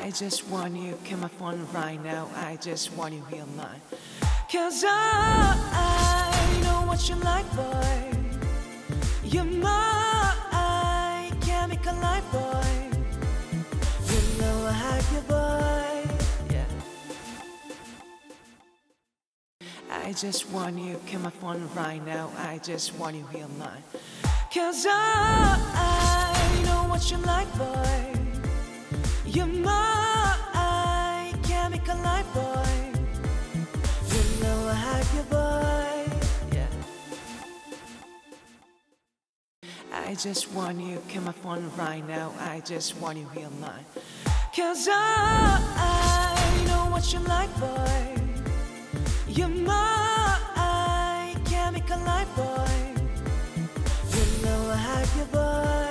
I just want you, get my phone right now. I just want you here mine. Cause I know what you like, boy. You're my chemical light, boy. You know I have you, boy. Yeah. I just want you, get my phone right now. I just want you here mine. Cause I know what you like, boy. You're my chemical light, boy. You know I have you, boy. Yeah. I just want you, get my phone right now. I just want you here mine. Cause I know what you like, boy. You're my chemical light, boy. You know I have you, boy.